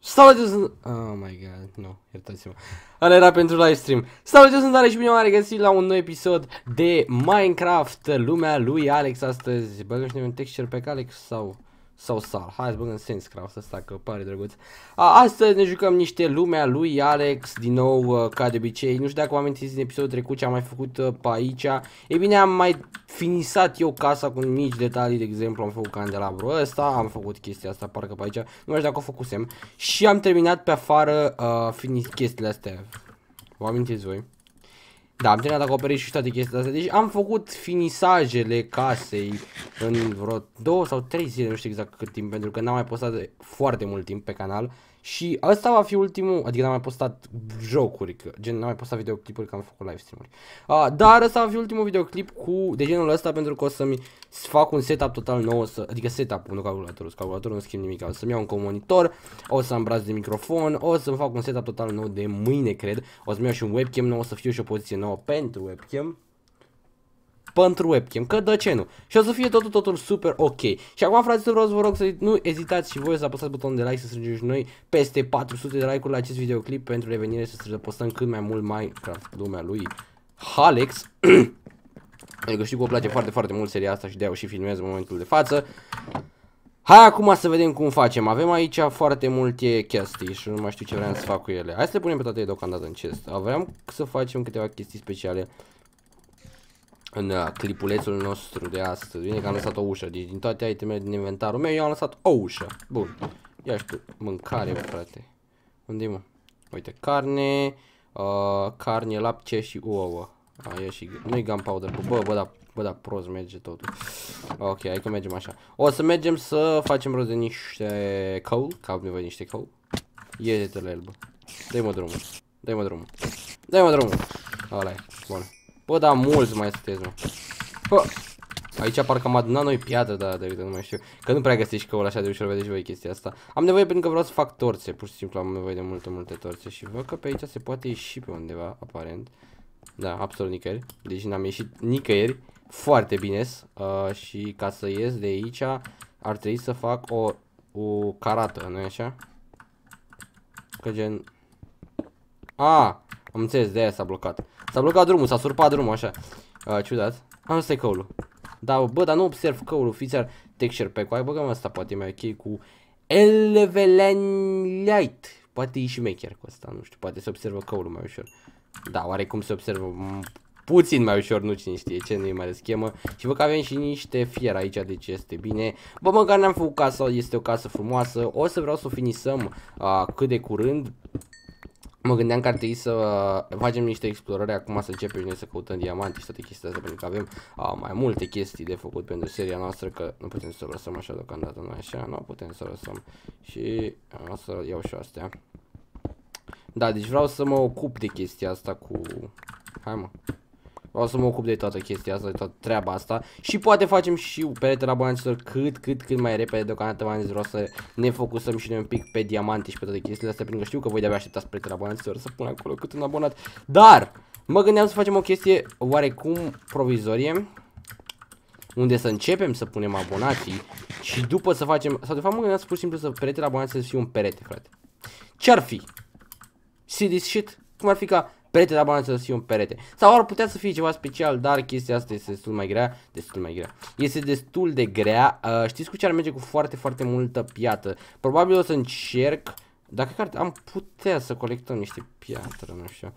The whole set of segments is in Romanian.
Salut, eu sunt... Oh my god, nu, iertați-mă. Ăla era pentru livestream. Salut, eu sunt Ale și bine m-am regăsit la un nou episod de Minecraft, lumea lui Alex astăzi. Băgăm și noi un texture pe Alex sau Sal. Hai să băgăm Sensecraft ăsta că pare drăguț. Astăzi ne jucăm niște lumea lui Alex, din nou ca de obicei. Nu știu dacă vă amintiți din episodul trecut ce am mai făcut pe aici. E bine, am mai finisat eu casa cu mici detalii, de exemplu am făcut candelabrul ăsta, am făcut chestia asta parcă pe aici, nu mai știu dacă o făcusem. Și am terminat pe afară chestiile astea. Vă amintiți voi? Da, am terminat acoperiș și toate chestiile astea. Deci am făcut finisajele casei în vreo 2 sau 3 zile, nu știu exact cât timp, pentru că n-am mai postat de foarte mult timp pe canal. Și ăsta va fi ultimul, adică n-am mai postat jocuri, gen n-am mai postat videoclipuri că am făcut live stream-uri. Dar ăsta va fi ultimul videoclip de genul ăsta, pentru că o să-mi fac un setup total nou, adică setup-ul, nu calculatorul, calculatorul nu schimb nimic, o să-mi iau un monitor, o să am braț de microfon, o să-mi fac un setup total nou de mâine, cred, o să-mi iau și un webcam nou, o să fiu și o poziție nouă pentru webcam. Că de ce nu? Și o să fie totul super ok. Și acum, fraților, vreau să vă rog să nu ezitați și voi să apăsați butonul de like, să strângem și noi peste 400 de like-uri la acest videoclip pentru revenire, să postăm cât mai mult Minecraft, lumea lui Alex. Pentru că știu că îmi place foarte mult seria asta și de-aia o și filmez în momentul de față. Hai acum să vedem cum facem. Avem aici foarte multe chestii și nu mai știu ce vreau să fac cu ele. Hai să le punem pe toate deocamdată în chest. Aveam să facem câteva chestii speciale în clipulețul nostru de astăzi. Bine că am lăsat o ușă. Deci din toate itemele din inventarul meu eu am lăsat o ușă. Bun. Ia știu, mâncare, frate. Unde-i, mă? Uite, carne, lapte și ouă. Nu-i gunpowder. Bă, da, prost merge totul. Ok, hai că mergem așa. O să mergem să facem rost de niște coal. Că am nevoie de niște coal. Iese-te la el, bă. Dă-i mă drumul. Ăla e, bun. Bă, da, mulți mai sunteți, mă. Bă. Aici parcă am adunat noi piatră, dar nu mai știu. Că nu prea găsești coal așa de ușor, vedeți voi chestia asta. Am nevoie pentru că vreau să fac torțe. Pur și simplu am nevoie de multe torțe. Și văd că pe aici se poate ieși pe undeva, aparent. Da, absolut nicăieri. Deci n-am ieșit nicăieri. Foarte bine. Și ca să ies de aici ar trebui să fac o carată, nu-i așa? Că gen... am înțeles, de aia s-a blocat. S-a blocat drumul, s-a surpat drumul, așa. Ciudat. Ăsta e căulul. Da, bă, dar nu observ căulul, fiți-ar texture pack-ul. Hai, băgăm asta, poate e mai ok cu Elevenlight. Poate e și mecher cu asta, nu știu, poate se observă căulul mai ușor. Da, oarecum se observă puțin mai ușor, nu cine știe ce, nu e mare schemă. Și văd că avem și niște fier aici, deci este bine. Bă, măcar ne-am făcut casa, este o casă frumoasă. O să vreau să o finisăm cât de curând. Mă gândeam că ar trebui să facem niște explorări acum, să începem noi să căutăm diamanti și toate chestiile astea, pentru că avem mai multe chestii de făcut pentru seria noastră, că nu putem să o lăsăm așa deocamdată, nu așa, nu putem să o lăsăm. Și o să iau și astea. Da, deci vreau să mă ocup de chestia asta cu... Hai, mă. Vreau să mă ocup de toată chestia asta, de toată treaba asta. Și poate facem și peretele abonanților cât mai repede. Deocamdată v-am zis, vreau să ne focusăm și noi un pic pe diamante și pe toate chestiile astea, pentru că știu că voi de-abia așteptați peretele abonanților să pun acolo cât un abonat. Dar mă gândeam să facem o chestie oarecum provizorie, unde să începem să punem abonații și după să facem... Sau de fapt mă gândeam să pur și simplu să peretele abonanților să fie un perete, frate. Ce-ar fi? See this shit? Cum ar fi ca peretele abonanților să fie un perete? Sau ar putea să fie ceva special, dar chestia asta este destul mai grea. Este destul de grea. Știți cu ce ar merge? Cu foarte multă piatră. Probabil o să încerc. Dacă am putea să colectăm niște piatră, nu știu.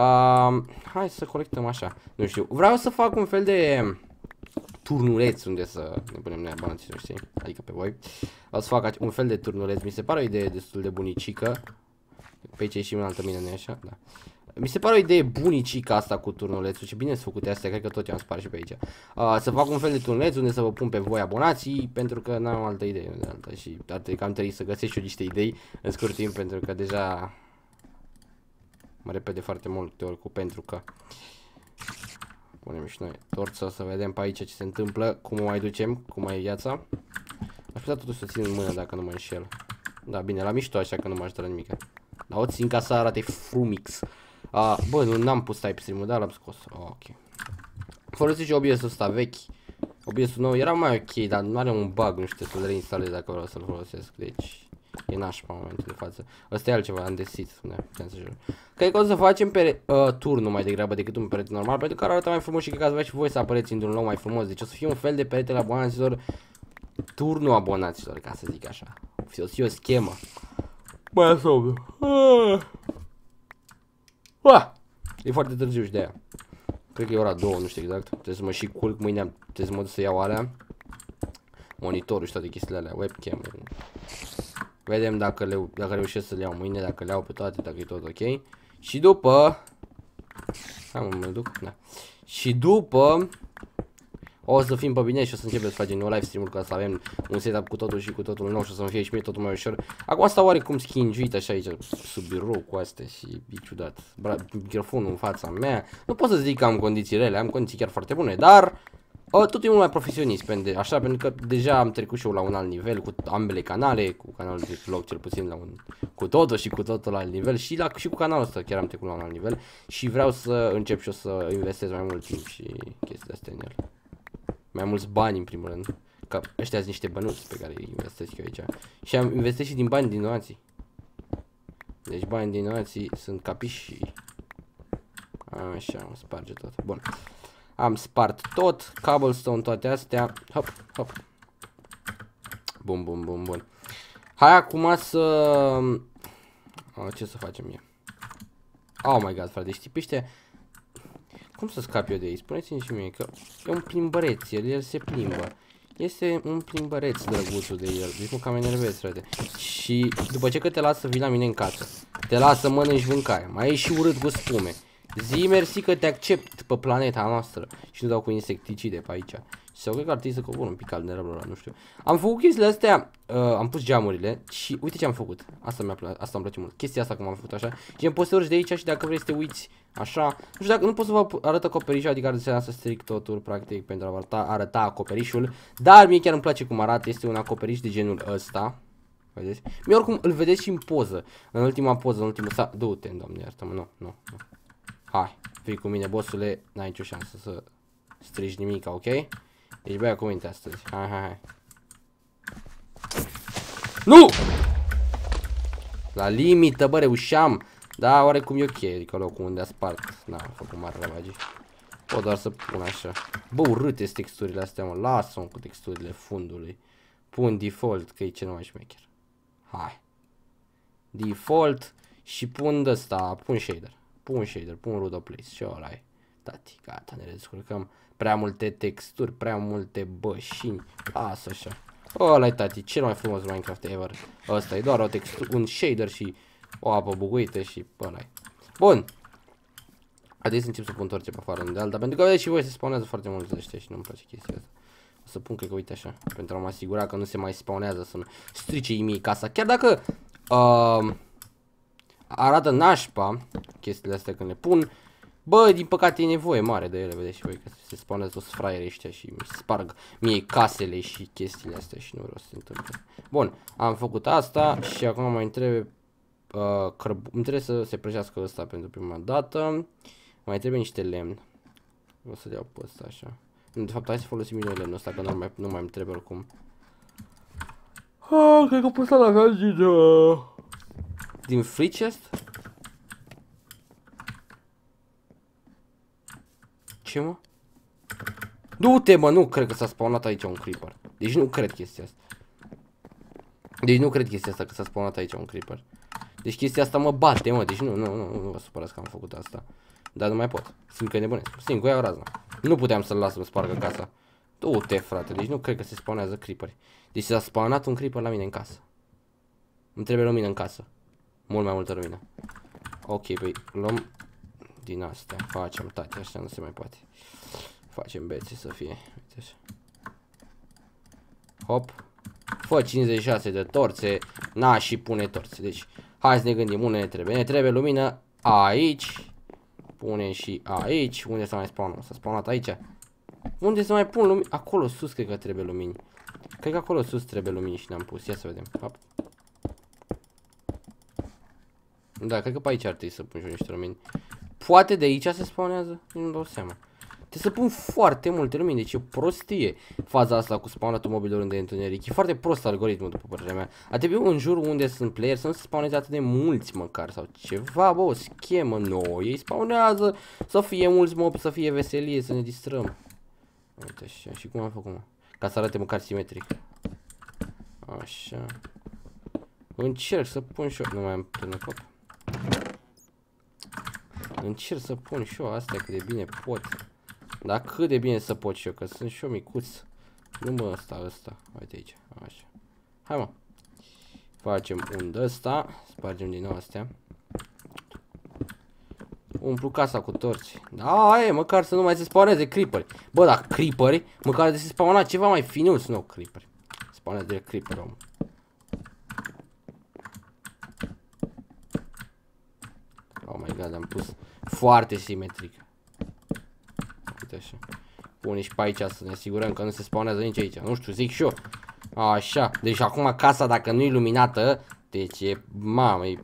Hai să colectăm așa. Nu știu. Vreau să fac un fel de turnuleț unde să ne punem noi abonații, nu știi? Adică pe voi. O să fac un fel de turnuleț. Mi se pare o idee destul de bunicică. Pe aici ieșim în altă mină, nu-i așa? Da. Mi se pare o idee bunicică asta cu turnulețul. Ce bine sunt făcute astea, cred că tot i-am spart și pe aici. Să fac un fel de turnuleț unde să vă pun pe voi abonații, pentru că n-am altă idee de alta. Și cam trebuie să găsesc și eu niște idei în scurt timp, pentru că deja mă repede foarte mult ori cu pentru că. Punem și noi torță să vedem pe aici ce se întâmplă, cum o mai ducem, cum mai e viața. Aș putea totuși să țin în mână dacă nu mă înșel. Da, bine, la mișto așa că nu mă ajută la nimic. Dar o țin ca să arate frumix. Bă, n-am pus type stream-ul, dar l-am scos. Ok. Folosesc și OBS-ul ăsta vechi. OBS-ul nou era mai ok, dar nu are un bug, nu știu, să-l reinstalez dacă vreau să-l folosesc. Deci, E nașpa în momentul de față. Ăsta e altceva, am desit. Putem să jur. Cred că o să facem pe turnul mai degrabă decât un perete normal, pentru că arată mai frumos și cred că ați vrea și voi să apăreți într-un loc mai frumos. Deci o să fie un fel de perete la abonaților, turnul abonaților, ca să zic așa. O să fie o schemă. Mai somn. E foarte târziu și de aia. Cred că e ora 2, nu știu exact. Trebuie să mă și culc mâine, trebuie să mă duc să iau alea. Monitorul și toate chestiile alea, webcam-ul. Vedem dacă reușesc să le iau mâine, dacă le iau pe toate, dacă e tot ok. Și după... Hai mă duc, da. Și după... O să fim pe bine și o să începem să facem nou live stream-uri ca să avem un setup cu totul și cu totul nou și o să fie și mie totul mai ușor. Acum asta oarecum schingiuit așa aici, sub birou cu astea și e ciudat. Microfonul în fața mea. Nu pot să zic că am condiții rele, am condiții chiar foarte bune, dar... totul e mult mai profesionist, pentru că deja am trecut și eu la un alt nivel cu ambele canale, cu canalul de vlog cel puțin la un cu totul și cu totul la alt nivel și cu canalul ăsta chiar am trecut la un alt nivel și vreau să încep și eu să investez mai mult timp și chestiile astea în el. Mai mulți bani în primul rând, că ăștia sunt niște bănuți pe care îi investesc eu aici și am investit și din bani din donații. Deci bani din donații sunt capiși și așa, am sparge tot. Bun. Am spart tot, cobblestone, toate astea. Hop, hop. Bun, bun, bun, bun. Hai acum să... ce să facem eu? Oh my god, frate, știi pe ăștia... Cum să scap eu de ei? Spuneți-mi și mie că e un plimbăreț, el se plimbă. Este un plimbăreț drăguțul de el. Deci mă cam enervez, frate. Și după ce că te lasă vii la mine în casă, te lasă mănânci mâncare, mai e și urât cu spume. Zi mersi că te accept pe planeta noastră și nu dau cu insecticide pe aici. Sau cred că ar trebui să cobor un pic al nerăbălor, nu știu. Am făcut chestiile astea, am pus geamurile și uite ce am făcut. Asta îmi place mult. Chestia asta cum am făcut așa. Gen poți să urci de aici și dacă vrei să te uiți așa. Nu știu dacă nu pot să vă arăt acoperișul, adică ar însemna să stric totul practic pentru a arăta acoperișul. Dar mie chiar îmi place cum arată, este un acoperiș de genul ăsta. Vedeți? Mie oricum îl vedeți și în poză. În ultima poză, în ultimul sa. Du-te, doamne, iartă-mă, nu. Hai, fii cu mine, bossule, n-ai nicio șansă să strici nimic, ok? Deci băia cu minte astăzi, hai. Nu! La limită, bă, reușeam. Da, oarecum e ok, adică locul unde a spart. N-am făcut mare ravagii. Pot doar să pun așa. Bă, urâte sunt texturile astea, mă, lasă-mă cu texturile fundului. Pun default, că e cel mai șmecher. Hai. Default și pun ăsta, pun shader. Pun Rudo Place și ăla e. Tati, gata, ne descurcăm. Prea multe texturi, prea multe bășini. Lasă așa. Ăla e, tati, cel mai frumos Minecraft ever. Ăsta e doar o textură, un shader și o apă buguită și ăla e. Bun. Haideți să încep să pun torțe pe afară de alta, pentru că vedeți și voi se spawnează foarte mult ăștia și nu-mi place chestia asta. O să pun, cred că, uite așa, pentru a mă asigura că nu se mai spawnează, să nu strice mie casa. Chiar dacă arată nașpa chestiile astea când le pun, bă, din păcate e nevoie mare de ele, vedeți și voi că se spawnează toți fraierii ăștia și mi sparg mie casele și chestiile astea și nu vreau să se întâmple. Bun, am făcut asta și acum mai trebuie îmi trebuie să se prăjească ăsta pentru prima dată. Mai trebuie niște lemn. O să le iau pe ăsta așa. De fapt, hai să folosim bine lemnul ăsta, că nu mai îmi trebuie oricum. Cred că pot să la gaz din free chest? Ce, mă? Du-te, mă, nu cred că s-a spawnat aici un creeper. Deci nu cred chestia asta. Că s-a spawnat aici un creeper. Deci chestia asta mă bate, mă, deci nu vă supărați că am făcut asta. Dar nu mai pot, simt că e nebunesc, simt că iau razna. Nu puteam să-l las să-mi spargă casa. Du-te, frate, deci nu cred că se spawnează creeperi. Deci s-a spawnat un creeper la mine în casă. Îmi trebuie lumină în casă. Mult mai multă lumină. Ok, păi luăm din astea, facem tati, așa nu se mai poate. Facem bețe să fie, uite așa. Hop. Fă 56 de torțe, na și pune torțe, deci hai să ne gândim, unde ne trebuie? Ne trebuie lumină aici. Punem și aici. Unde s-a mai spawnat? S-a spawnat aici. Unde să mai pun lumini? Acolo sus cred că trebuie lumini. Cred că acolo sus trebuie lumini și ne-am pus. Ia să vedem. Hop. Da, cred că pe aici ar trebui să pun și eu niște lumini. Poate de aici se spawnează? Nu-mi dau seama. Trebuie să pun foarte multe lumini, deci e o prostie faza asta cu spawnatul mobilor unde e întuneric. E foarte prost algoritmul, după părerea mea. Ar trebui în jurul unde sunt player să nu se spawneze atât de mulți măcar sau ceva, bă, o schemă nouă. Ei spawnează să fie mulți mobi, să fie veselie, să ne distrăm. Uite așa, și cum am făcut, mă? Ca să arate măcar simetric. Așa. Încerc să pun și eu, nu mai am până cop. Încerc să pun și eu astea cât de bine pot. Dar cât de bine să pot și eu, că sunt și eu micuț. Nu mă, ăsta. Uite aici, așa. Hai mă. Facem un de ăsta. Spargem din nou astea. Umplu casa cu torți. Da, e, măcar să nu mai se spawneze creeperi. Bă, dar creeperi, măcar de se spawna ceva mai finuț, nu creeperi. Spawnează direct creeperi, om. Oh my god, am pus foarte simetric. Uite așa. Pune și pe aici să ne asigurăm că nu se spawnează nici aici. Nu știu, zic și eu. Așa. Deci acum casa, dacă nu e luminată, deci e, mamă, e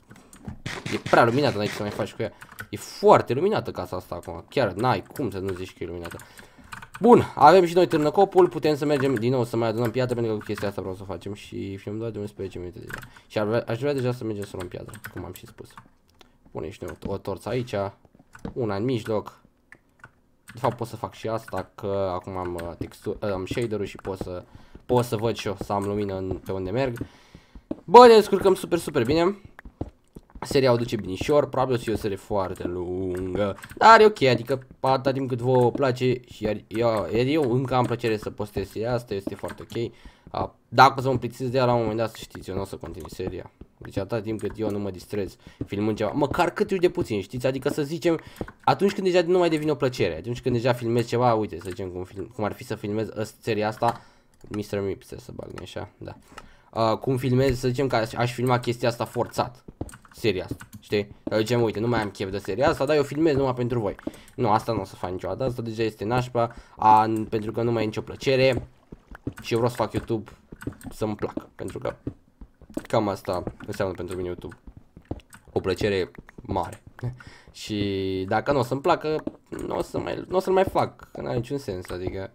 prea luminată, n-ai ce să mai faci cu ea. E foarte luminată casa asta acum. Chiar n-ai cum să nu zici că e luminată. Bun, avem și noi târnăcopul, putem să mergem din nou să mai adunăm piatră, pentru că chestia asta vreau să o facem și filmăm doar de 11 minute deja. Și aș vrea deja să mergem să luăm piatră, cum am și spus. Pune și noi o torță aici, una în mijloc. De fapt pot să fac și asta, că acum am am shader-ul și pot să văd și eu, să am lumină pe unde merg. Bă, ne descurcăm super bine. Seria o duce binișor, probabil o să fie o serie foarte lungă, dar e ok, adică atâta timp cât vă place și iar eu încă am plăcere să postez seria asta, este foarte ok. Dacă o să mă plictisesc de ea la un moment dat, să știți, eu nu o să continui seria. Deci atâta timp cât eu nu mă distrez filmând ceva, măcar cât de puțin, știți? Adică să zicem, atunci când deja nu mai devine o plăcere, atunci când deja filmez ceva, uite, să zicem cum ar fi să filmez seria asta, Mr. Mips, să bag, așa, da. Cum filmez, să zicem că aș filma chestia asta forțat. Seria asta, știi? Să zicem, uite, nu mai am chef de seria asta, dar eu filmez numai pentru voi. Nu, asta nu o să fac niciodată, asta deja este nașpa, pentru că nu mai e nicio plăcere. Și eu vreau să fac YouTube să-mi placă, pentru că cam asta înseamnă pentru mine YouTube. O plăcere mare. Și dacă nu o să-mi placă, nu o să-l mai fac, că n-are niciun sens, adică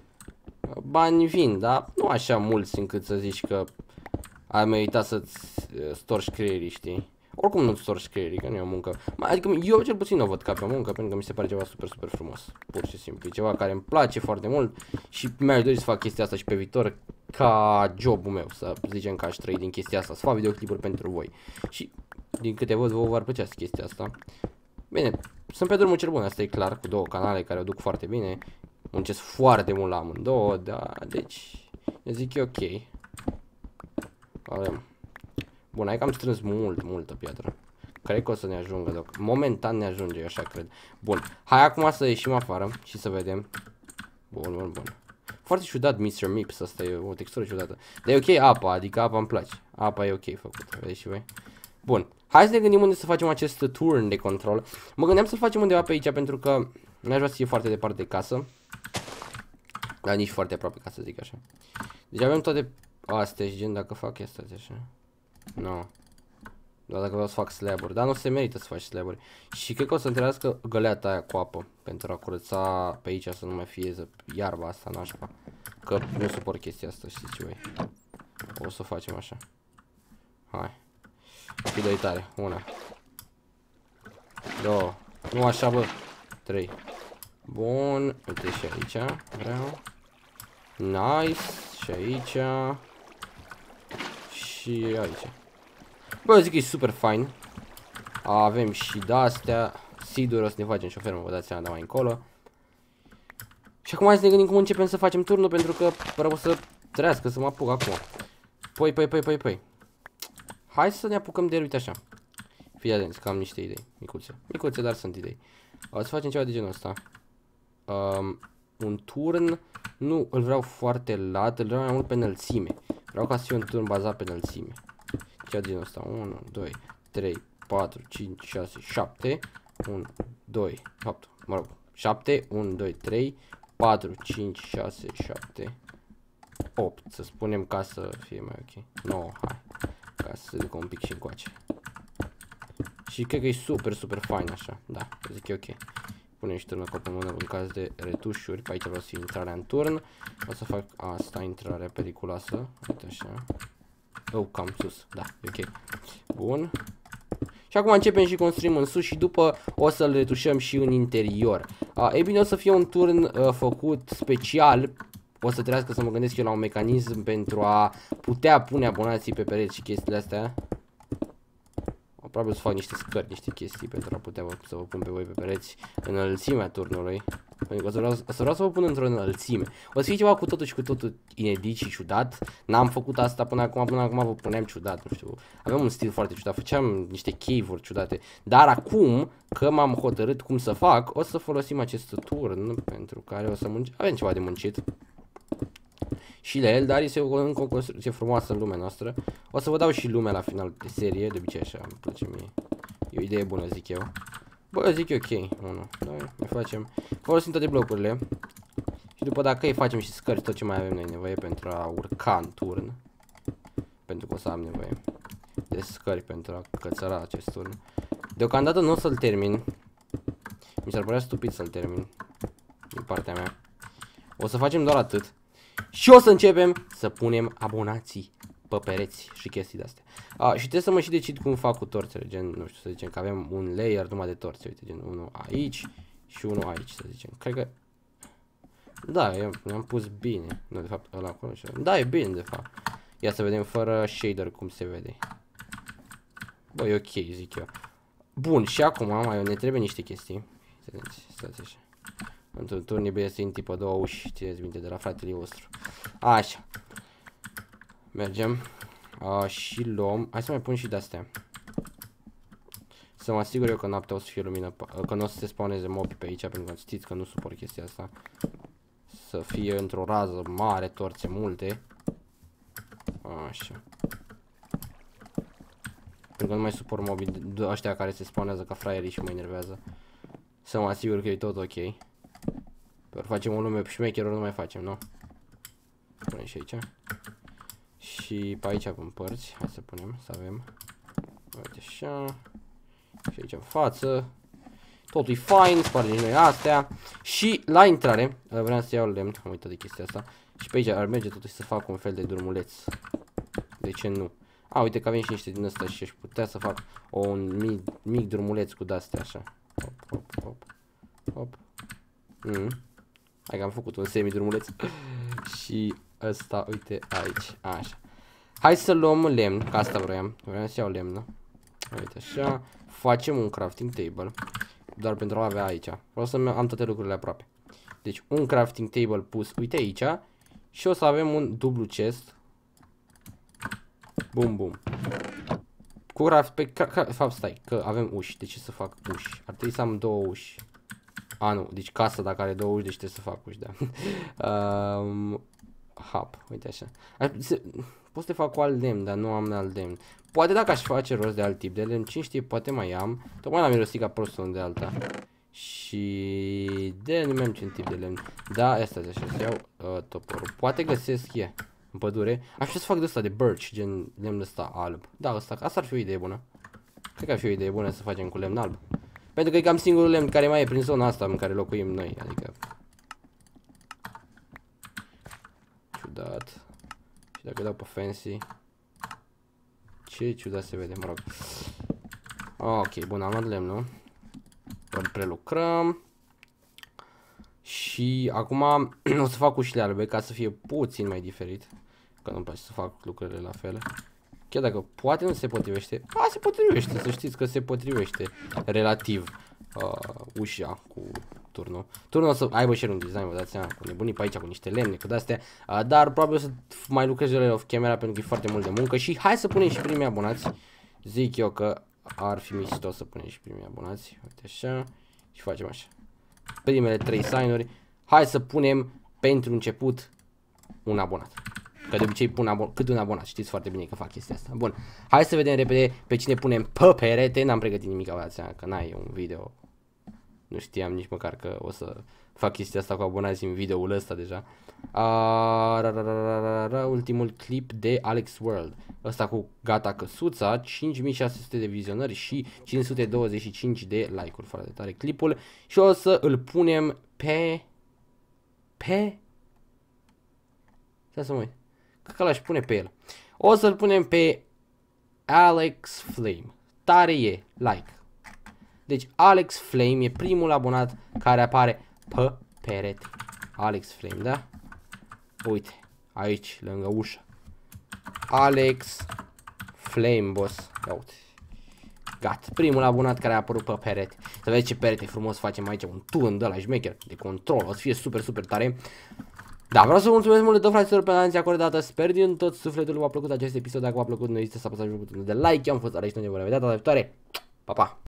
bani vin, dar nu așa mulți încât să zici că ai meritat să-ți storci creierii, știi? Oricum nu-ți storci creierii, că nu e o muncă. Adică eu cel puțin o văd ca pe o muncă, pentru că mi se pare ceva super frumos. Pur și simplu. E ceva care îmi place foarte mult și mi-aș dori să fac chestia asta și pe viitor ca jobul meu. Să zicem că aș trăi din chestia asta, să fac videoclipuri pentru voi. Și din câte văd, vouă v-ar plăcea chestia asta. Bine, sunt pe drumul cel bun, asta e clar, cu două canale care o duc foarte bine. Muncesc foarte mult la amândouă, dar deci eu zic e ok. Avem. Bun, hai că am strâns multă piatră. Cred că o să ne ajungă, doc. Momentan ne ajunge, eu așa cred. Bun, hai acum să ieșim afară și să vedem. Bun. Foarte ciudat Mr. Mips, asta e o textură ciudată. Dar e ok apa, adică apa îmi place. Apa e ok făcută, vedeți și voi. Bun, hai să ne gândim unde să facem acest turn de control. Mă gândeam să-l facem undeva pe aici, pentru că n-aș vrea să fie foarte departe de casă. Dar nici foarte aproape, ca să zic așa. Deci avem toate astea și gen dacă fac asta așa. Nu. Doar dacă vreau să fac slab-uri. Dar nu se merită să faci slab-uri. Și cred că o să întrească găleata aia cu apă. Pentru a curăța pe aici să nu mai fie iarba asta nașpa. Că nu suport chestia asta, știți voi. O să facem așa. Hai. Și doi tare. 1 2. Nu așa, bă. 3. Bun. Uite și aici. Vreau. Nice. Și aici. Și aici. Bă, eu zic că e super fain. Avem și de-astea. Sigur o să ne facem și o fermă, vă dați seama de mai încolo. Și acum hai să ne gândim cum începem să facem turnul, pentru că vreau să trească, să mă apuc acum. Păi. Hai să ne apucăm de el, uite așa. Fii atenți, că am niște idei micuțe. Micuțe, dar sunt idei. O să facem ceva de genul ăsta. Un turn. Nu îl vreau foarte lat, îl vreau mai mult pe înălțime. Vreau ca să fie un turn bazat pe înălțime. Cea din asta, 1, 2, 3, 4, 5, 6, 7, 1, 2, 8, mă rog, 7, 1, 2, 3, 4, 5, 6, 7, 8, să spunem ca să fie mai ok, 9, hai, ca să se ducă un pic și încoace. Și cred că e super fain așa, da, zic e ok. punem și turnul cu mână în caz de retușuri. Pe aici vreau să fie intrarea în turn. O să fac asta, intrarea periculoasă. Uite așa. Oh, cam sus. Da, e ok. Bun. Și acum începem și construim în sus și după o să-l retușăm și în interior. Ei bine, o să fie un turn făcut special. O să trebuiască să mă gândesc eu la un mecanism pentru a putea pune abonații pe pereți și chestiile astea. Probabil să fac niște scări, niște chestii pentru a putea să vă pun pe voi pe pereți în înălțimea turnului. Pentru că o să vreau să vă pun într-o înălțime. O să fie ceva cu totul și cu totul inedit și ciudat. N-am făcut asta până acum vă puneam ciudat, nu știu. Aveam un stil foarte ciudat, făceam niște cave-uri ciudate. Dar acum, că m-am hotărât cum să fac, o să folosim acest turn pentru care o să muncim. Avem ceva de muncit și la el, dar este încă o construcție frumoasă în lumea noastră. O să vă dau și lumea la final de serie, de obicei așa, îmi place mie. E o idee bună, zic eu. Bă, eu zic ok, 1, 2, mai facem. Folosim toate blocurile. Și după dacă îi facem și scări, tot ce mai avem noi nevoie pentru a urca în turn. Pentru că o să am nevoie de scări pentru a cățăra acest turn. Deocamdată nu o să-l termin. Mi s-ar părea stupid să-l termin din partea mea. O să facem doar atât. Și o să începem să punem abonații pe pereți și chestii de-astea. Și trebuie să mă și decid cum fac cu torțele, gen, nu știu, să zicem că avem un layer numai de torțe, uite, gen, unul aici și unul aici, să zicem. Cred că, da, eu am pus bine, nu, de fapt, ăla acolo, da, e bine, de fapt. Ia să vedem fără shader cum se vede. Bă, e ok, zic eu. Bun, și acum mai ne trebuie niște chestii. Stați așa. Într-un turn e bine să intri pe două uși, țineți minte, de la fratele vostru. Așa. Mergem. Și luăm. Hai să mai pun și de-astea. Să mă asigur eu că noaptea o să fie lumină, că nu o să se spawneze mobi pe aici, pentru că știți că nu suport chestia asta. Să fie într-o rază mare, torțe multe. Așa. Pentru că nu mai suport mobi ăștia care se spawnează ca fraierii și mă enervează. Să mă asigur că e tot ok. Ori facem o lume șmecher, ori nu mai facem, nu? Punem și aici. Și pe aici în părți. Hai să punem, să avem. Uite așa. Și aici în față. Totul e fine, spargem noi astea. Și la intrare, vreau să iau lemn, am uitat de chestia asta. Și pe aici ar merge totuși să fac un fel de drumuleț. De ce nu? Uite că avem și niște din ăsta și aș putea să fac un mic drumuleț cu de-astea așa. Hop, hop, hop. Hop. Hai că am făcut un semi-drumuleț. Și ăsta, uite, aici, așa. Hai să luăm lemn, că asta vroiam. Vreau să iau lemn. Uite așa. Facem un crafting table. Doar pentru a avea aici. Vreau să am toate lucrurile aproape. Deci un crafting table pus, uite aici. Și o să avem un dublu chest. Bum, bum. Cu fapt, stai, că avem uși. De ce să fac uși? Ar trebui să am două uși. Nu, deci casa dacă are două uși, deci trebuie să fac uși, da. Hap, uite așa. Pot să fac cu alt lemn, dar nu am alt lemn. Poate dacă aș face rost de alt tip de lemn, cine știe, poate mai am. Tocmai l-am mirosit ca prostul de alta. Și de nu mai am ce tip de lemn. Da, asta așa, să iau toporul. Poate găsesc în pădure. Aș vrea să fac de ăsta de birch, gen lemn ăsta alb. Da, asta ar fi o idee bună. Cred că ar fi o idee bună să facem cu lemn alb. Pentru că e cam singurul lemn care mai e prin zona asta în care locuim noi, adică. Ciudat. Și dacă dau pe fancy. Ce ciudat se vede, mă rog. Ok, bun, am luat lemnul. Îl prelucrăm. Și acum o să fac ușile albe ca să fie puțin mai diferit. Că nu-mi place să fac lucrurile la fel. Chiar dacă poate nu se potrivește. Se potrivește, să știți că se potrivește relativ ușa cu turnul. Turnul o să aibă și un design, vă dați seama, cu nebunii pe aici, cu niște lemne, cu de-astea. Dar probabil o să mai lucrez eu off camera pentru că e foarte mult de muncă. Și hai să punem și primii abonați. Zic eu că ar fi mișto să punem și primii abonați. Uite așa. Și facem așa. Primele 3 sign-uri. Hai să punem pentru început un abonat. Că de obicei pun cât un abonat, știți foarte bine că fac chestia asta. Bun, hai să vedem repede pe cine punem pe perete. N-am pregătit nimic, aveați seama că n-ai un video Nu știam nici măcar că o să fac chestia asta cu abonați în videoul ăsta deja. Ultimul clip de Alex World. Ăsta cu gata căsuța, 5600 de vizionări și 525 de like-uri. Foarte tare clipul. Și o să îl punem pe... Stai să mă uit. Cred că l-aș pune pe el. O să-l punem pe Alex Flame. Tare e, like. Deci Alex Flame e primul abonat care apare pe perete. Alex Flame, da? Uite, aici, lângă ușă. Alex Flame, boss. Ia uite. Gata, primul abonat care a apărut pe perete. Să vezi ce perete frumos facem aici, un turn de la șmecher, de control, o să fie super, super tare. Da, vreau să vă mulțumesc mult de tot, fraților, pentru atenția acordată. Sper din tot sufletul v-a plăcut acest episod. Dacă v-a plăcut, nu ezitați să apăsați butonul de like. Eu am fost Alex, noi ne vom vedea data viitoare. Pa, pa!